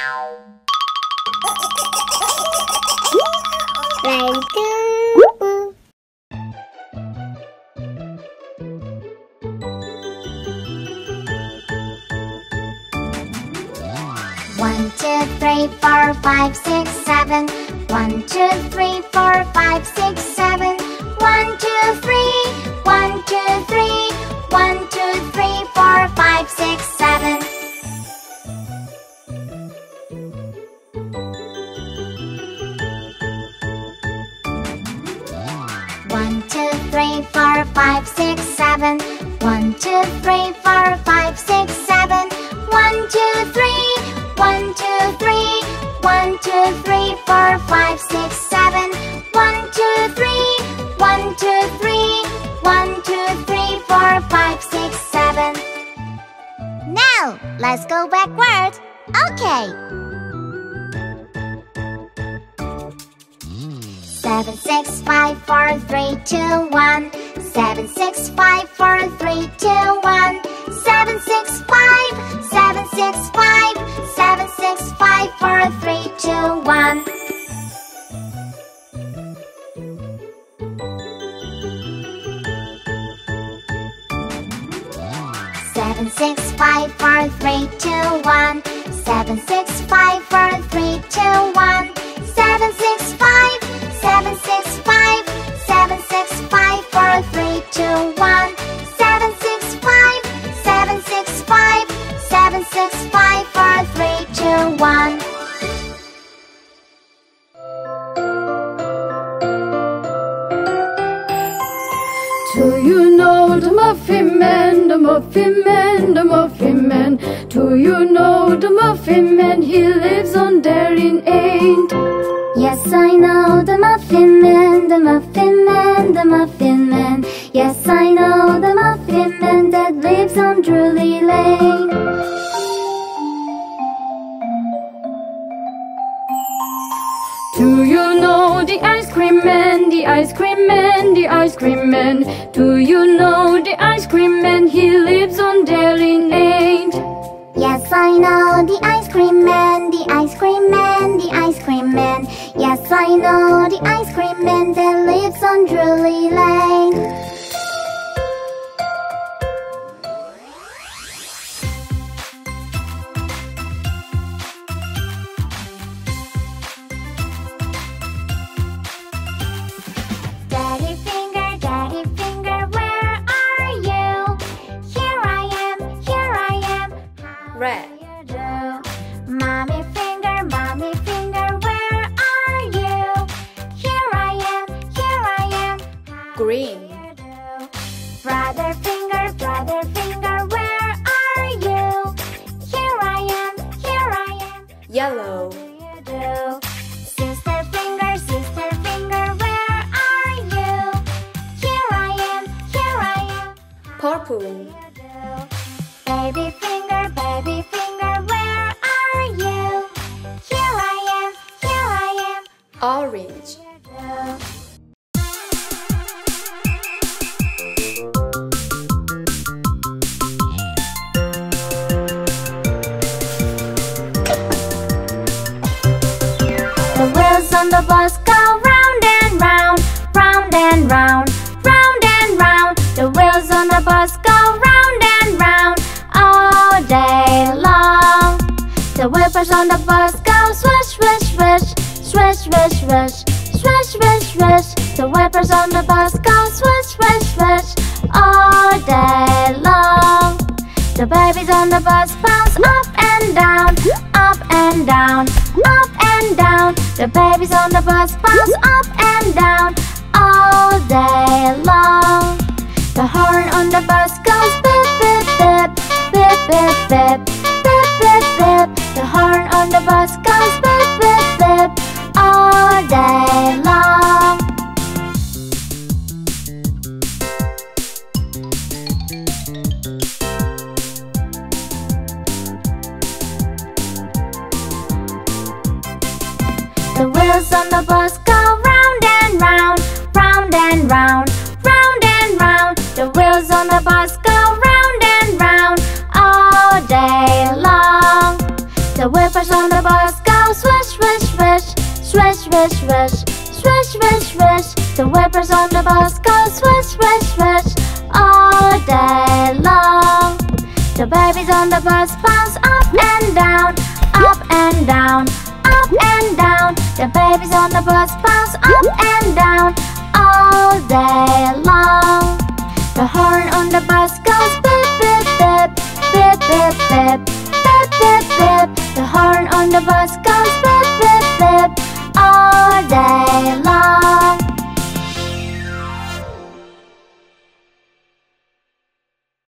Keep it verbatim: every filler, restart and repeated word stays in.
Like two. One, two, three, four, five, six, seven. One, two, three, four, five, six, seven. One, two, three. One, two, three. One, two, three, four, five, six, seven. One, two, three, four, five, six, seven. One, two, three, four, five, six, seven. One, two, three. One, two, three. One, two, three, four, five, six, seven. One, two, three. One, two, three. One, two, three, four, five, six, seven. Now, let's go backward. Okay. Seven, six, five, four, three, two, one. Seven, six, five, four, three, two, one. Seven, six, five. Seven, six, five. Seven, six, five, four, three, two, one. Seven, six, five, four, three, two, one. Seven, six, five, four, three, two, one. Seven, six, five. Seven, six, five. Seven, six, five, four, three, two, one. Seven, six, five. Seven, six, five. Seven, six, five, four, three, two, one. Do you know the Muffin Man, the Muffin Man, the Muffin Man? Do you know the Muffin Man? He lives on Dairy Lane. Yes, I know the Muffin Man, the Muffin Man, the Muffin Man. Yes, I know the Muffin Man that lives on Drury Lane. Do you know the Ice Cream Man, the Ice Cream Man, the Ice Cream Man? Do you know the Ice Cream Man? He lives on Dairy Lane. Yes, I know the Ice Cream Man, the Ice Cream Man, the Ice Cream Man. Yes, I know the Ice Cream Man that lives on Drury Lane. Daddy finger, daddy finger, where are you? Here I am, here I am. How Red. do you do? Mommy finger, mommy finger, where are you? Here I am, here I am. How Green. do you do? Brother finger, brother finger, where are you? Here I am, here I am. Yellow. How do you do? Sister finger, sister finger, where are you? Here I am, here I am. Purple. You do. Baby finger, baby finger, where are you? Here I am, here I am. Orange. You do. The wheels on the bus go round and round, round and round, round and round. The wheels on the bus go round and round all day long. The whippers on the bus go swish, swish, swish, swish, swish, swish, swish, swish, swish. The whippers on the bus go swish, swish, swish all day long. The babies on the bus bounce up and down, up and down, up and down. The babies on the bus bounce up and down all day long. The horn on the bus goes beep, beep, beep, beep, beep, beep, beep, beep, beep. The horn on the bus goes beep, beep, beep all day long. The wheels on the bus go round and round, round and round, round and round. The wheels on the bus go round and round all day long. The whippers on the bus The wipers on the bus go swish, swish, swish all day long. The babies on the bus bounce up and down, up and down, up and down. The babies on the bus bounce up and down all day long. The horn on the bus goes beep, beep, beep, beep, beep, beep, beep, beep, beep. The horn on the bus goes